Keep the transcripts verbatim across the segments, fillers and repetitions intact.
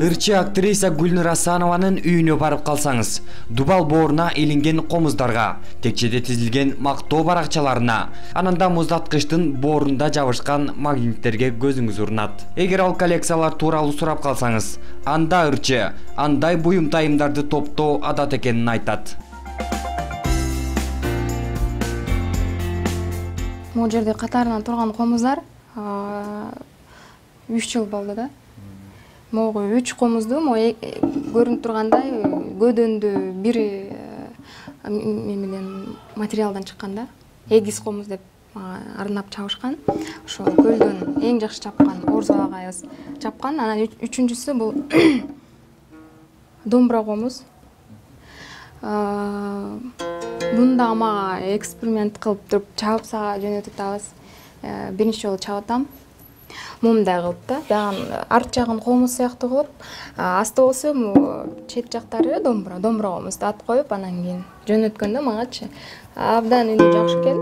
Ырчы актриса Гүлнур Асанованын үйүнө барып калсаңыз, Дубал бооруна илинген комуздарга, текчеде тизилген мактоо баракчаларына, ананда муздаткычтын боорунда жабышкан магниттерге көзүңүз урнат. Эгер ал коллекциялар тууралуу сурап калсаңыз, анда ырчы андай буюм тайымдарды топтоо адат экенин айтат. Могу жерде катарынан турган комуздар үч жыл болду да. Могу үч комузду көрүнүп тургандай көдөндү бир менен материалдан чыккан да. Эгиз комуз деп арнап чабышкан. Ошол көлдөн эң жакшы чапкан Орзол агайыбыз чапкан. Анан үчүнчүсү бул домбура комуз. Мында мага эксперимент кылып туруп чабып сага жөнөтүп атабыз. Биринчи жолу чабып атам. Мындай кылып да, дагы арт жагын комуз сыяктуу кылып, асты болсо чет жактары домбура, домбура комузду ат коюп, анан кийин жөнөткөндө магачы абдан үнү жакшы экен.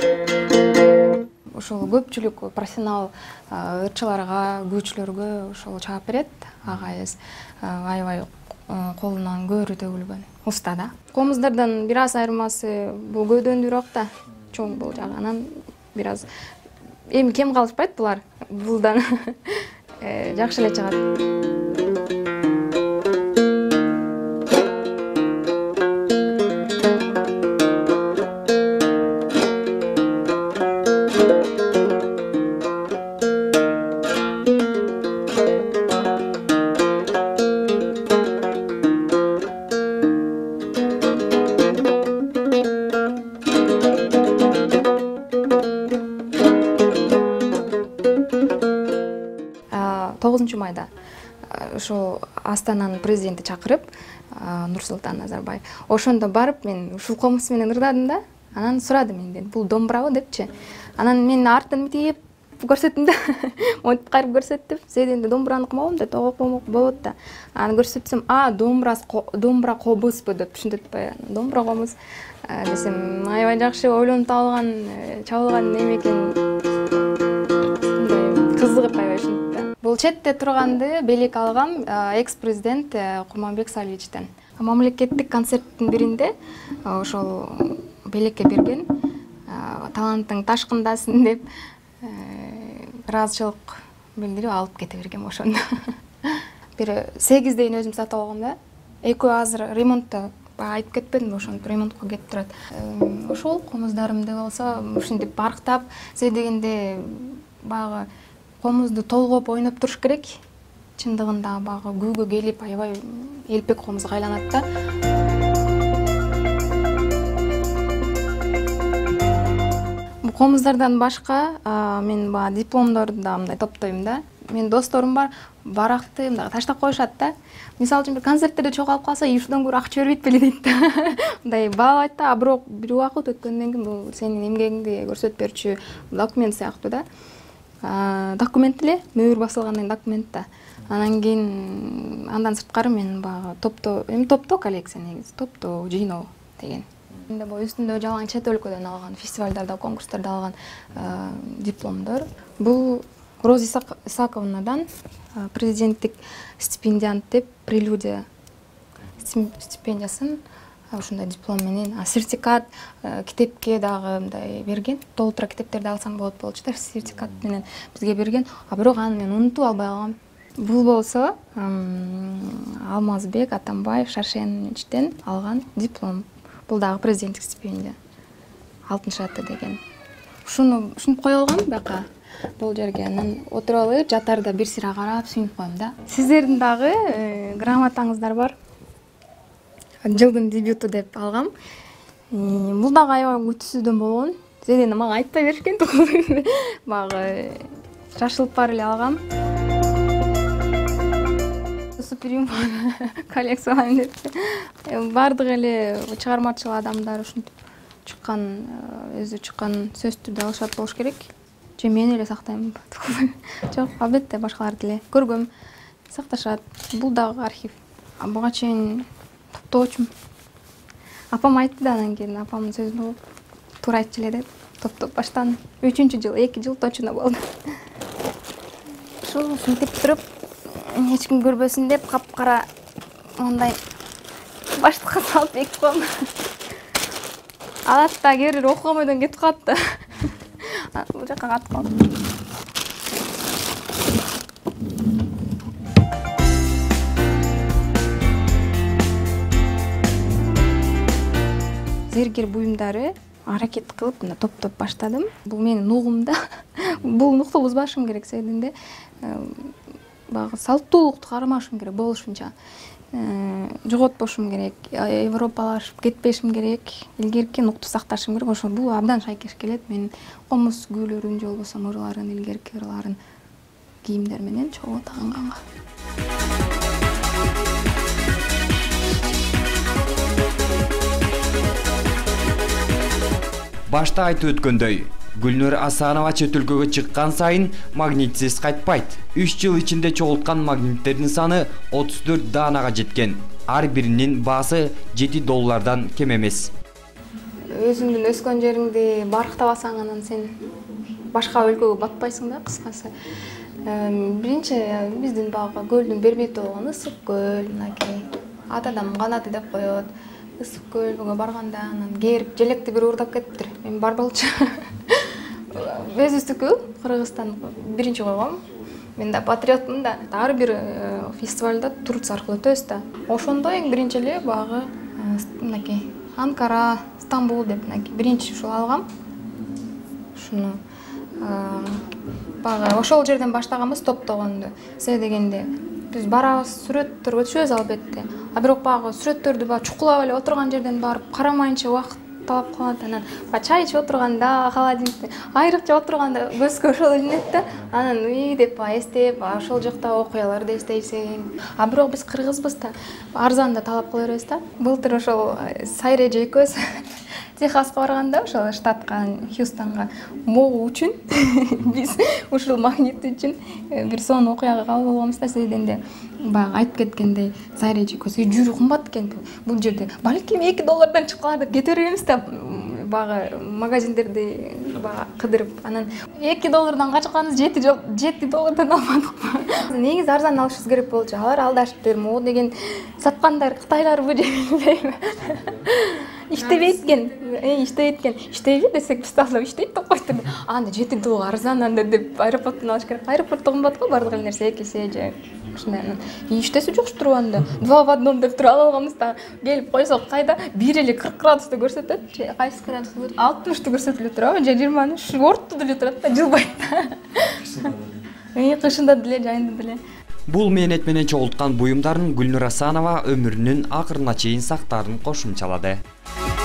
Ошол көпчүлүк профессионал ырчыларга, күүчүлөргө ошол чаап берет. Агайыбыз аябай колунан көөрү төгүлгөн уста да. Комуздардан бир аз айырмасы бул көдөөндүүрөөк да, чоң бул жагы. Анан бир аз эми кем калышпайт булар. Булдан жакшы эле чыгат. тогузунчу майда ошол Астананын президенти чакырып, Нурсултан Назарбаев. Ошондо барып мен ушул комуз менен ырдадым да. Анан сурадым менден, бул домбурабы депчи. Анан мен арттан митип көрсөттүм да. Монтип кайрып көрсөттүм. Сен домбураны кымабым да, тогок болот да. Аны көрсөтсөм, а домбура домбура кобузбу деп түшүнүп атпайбы. Домбура комуз десем, аябай жакшы ойлонуп табылган, чабылган неме экен. Кызыгып аябай ушинтип. Бул четте турганды белек алгам экс-президент Курманбек Салиевичтен. Мамлекеттик концерттин биринде ошол белекке берген, талантың ташкындасын деп ыраазычылык билдирип алып кете бергем ошондо. Бир сегиздейин өзүм сатып алгам да. Экөө азыр ремонтто айтып кетпедимби, ошентип ремонтко кетип турат. Ошол комуздарымды болсо ушинтип барктап, се дегенде баягы комузду толгоп ойноп туруш керек. Чындыгында баягы күүгө келип аябай элпек комузга айланат да. Бул комуздардан башка мен баягы дипломдорду да мындай топтойм да. Мен досторум бар, баракты мындай таштап коюшат да. Мисалы үчүн бир концерттерде чогулуп калса, ушундан көрө акча бербейт беле дейт да. Мындай баалайт да, бирок бир убакыт өткөндөн кийин бул сенин эмгегиңди көрсөтүп берчү документ сыяктуу да. Документ эле, мөөр басылган документ да. Анан кийин андан сырткары мен баягы топтоо, эми топтоо коллекция негизи, топтоо, жыйноо деген. Эми бул үстүндө жалаң чет өлкөдөн алган, фестивалдарда, конкурстарда алган дипломдор. Бул Роза Исаковнадан президенттик стипендиант деп прелюдия стипендиясын ушундай диплом менен, сертификат китепке дагы мындай берген. Толтура китептерди алсаң болот болчу да, сертификат менен бизге берген. А бирок аны мен унутуп албай калгам. Бул болсо Алмазбек Атамбаев Шаршеновичтен алган диплом. Бул дагы президенттик стипендия. Алтын шаты деген. Ушуну ушинтип кое алгам бияка. Бул жерге анан отуруп алып, жатарда бир сыйра карап сүйүнүп коем да. Сиздердин дагы грамотаңыздар бар. Жылдын дебюту деп алгам. Бул дагы аябай күтүүсүздөн болгон. Сенден мага айтпай беришкен тугу. Багы шашылып бар эле алгам. Суперим коллекциялайм деп. Бардык эле чыгармачыл адамдар ушинтип чыккан, өзү чыккан сөздү да алышат болуш керек. Же мен эле сактайм. Жок, албетте башкалар деле көргөм, сакташат. Бул дагы архив. Буга чейин топтоочумун. Апам айтты да, анан кийин апамдын сөзүн угуп, туура айтчу эле деп топтоп баштадым. үчүнчү жыл, эки жыл точно болду. Ушул ушинтип туруп эч ким көрбөсүн деп капкара мындай баштыкка салып бекитип койгом. Алат да кээ бирөө окуга бойдон кетип калат да. Бул жака катып калдым. Зергер буюмдары аракет кылып мына топтоп баштадым. Бул менин нугумда. Бул нукту бузбашым керек себебинде багы салттуулукту кармашым керек болушунча. Жоготпошум керек, европалашып кетпешим керек, илгерки нукту сакташым керек. Ошо бул абдан шайкеш келет. Мен комуз күйлөрүн же болбосо ырларын, илгерки ырларын кийимдер менен чогуу тагынганга. Башта айтып өткөндөй, Гүлнөр Асанова чет өлкөгө чыккан сайын магнитсиз кайтпайт. үч жыл ичинде чогулткан магниттердин саны отуз төрт даанага жеткен. Ар биринин баасы жети доллардан кем эмес. Өзүңдүн өскөн жериңди барктабасаң, анан сен башка өлкөгө батпайсың да, кыскасы. Биринчи биздин багы көлдүн бер бети болгон ысык көл, мынакей. Атадам канаты деп коет. Ысык көлгө барганда анан кээрип желекти бир уурдап кетиптир. Мен барбалчы. Өзүбүздүкү Кыргызстан биринчи койгом. Мен да патриотмун да. Ар бир фестивалда Турция аркылуу өтөбүз да. Ошондо эң биринчи эле багы мынакей Анкара, Стамбул деп мынакей биринчи ушул алгам. Ушуну багы ошол жерден баштаганбыз топтогонду. Себеби дегенде биз барабыз, сүрөттөргө түшөбүз албетте. А бирок багы сүрөттөрдү ба чукулап эле отурган жерден барып карамайынча убакыт талап кылат. Анан ба чай ичип отурганда, холодильникте айрыкча отурганда көзгө ошол илинет да. Анан уй деп эстеп, ошол жакта окуяларды эстейсиң. А бирок биз кыргызбыз да, арзан да талап кыла беребиз да. Былтыр ошол Сайреже экөөбүз Техаска барганда, ошол штатка, Хьюстонго могуу үчүн биз ушул магнит үчүн бир сонун окуяга кабыл болгонбуз да. Себебинде баягы айтып кеткендей, Сайреже экөөбүзгө жүрүү кымбат экен. Бул жерде балким эки доллардан чыккан деп кете беребиз да. Багы магазиндерди бага кыдырып, анан эки доллардан качканыбыз жети доллардан алмадыкпы. Негизи арзан алышыбыз керек болчу. Алар алдашыптыр. Могу деген саткандар Кытайларбы же билбейм. Иштебейт экен. Эй, иштебейт экен. Иштейби десек, биз талап иштейт деп койтур. Анда жети доллар арзан анда деп аэропорттон алыш керек. Аэропортто кымбат го бардык нерсе эки эсе же. Ушундай анан иштеси жокчу анда. Два в одном деп туруп ала алганбыз да. Келип койсок кайда бир эле кырк градусту көрсөтөт. Кайсы градусту алтымышту көрсөтүлө турабы же жыйырманы ортто деле турат да, жылбайт да. Эй, кышында деле, жайында деле. Бул мээнет менен чогулткан буюмдарын Гүлнөр Асанова өмүрүнүн акырына чейин сактаарын кошумчалады.